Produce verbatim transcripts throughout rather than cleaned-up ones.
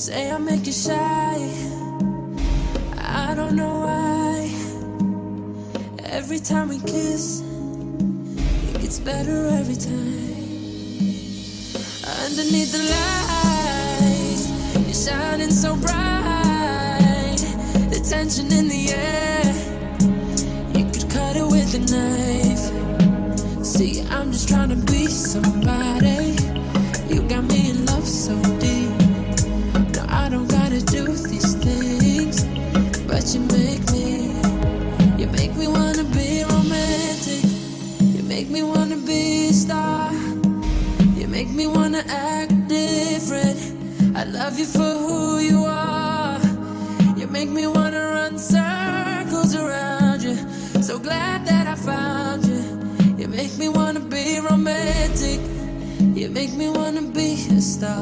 say I make you shy. I don't know why. Every time we kiss, it gets better every time. Underneath the lights, you're shining so bright. The tension in the air, you could cut it with a knife. See, I'm just trying to be somebody. You got me in love so deep. No, I don't gotta do these things, but you make me, you make me wanna be romantic. You make me wanna be a star. You make me wanna act different. I love you for who you are. You make me wanna run circles around you. So glad that I found you. You make me wanna be romantic. You make me wanna be a star.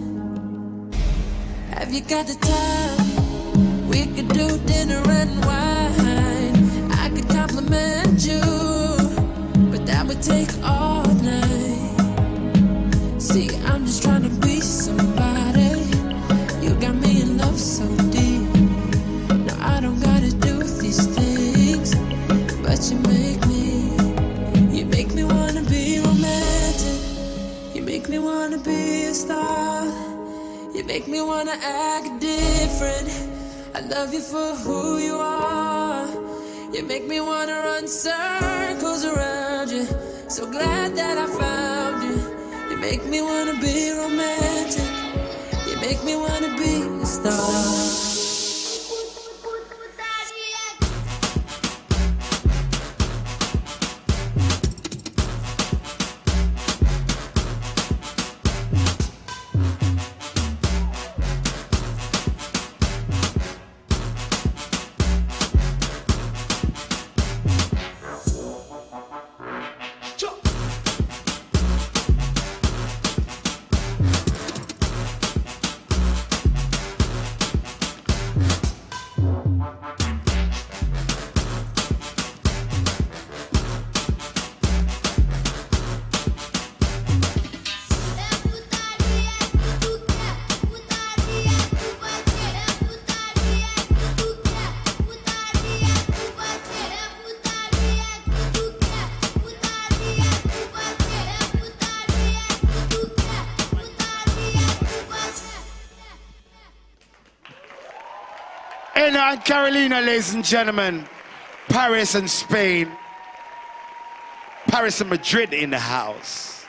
Have you got the time? We could do dinner and wine. I could compliment you, but that would take all night. See, I'm just trying to be somebody. You got me in love so deep. No, I don't gotta do these things, but you make me, you make me wanna be romantic. You make me wanna be a star. You make me wanna act different. I love you for who you are. You make me wanna run circles around you. So glad that I found you. You make me wanna be romantic. You make me wanna be a star. Enah and Carolina, ladies and gentlemen. Paris and Spain. Paris and Madrid in the house.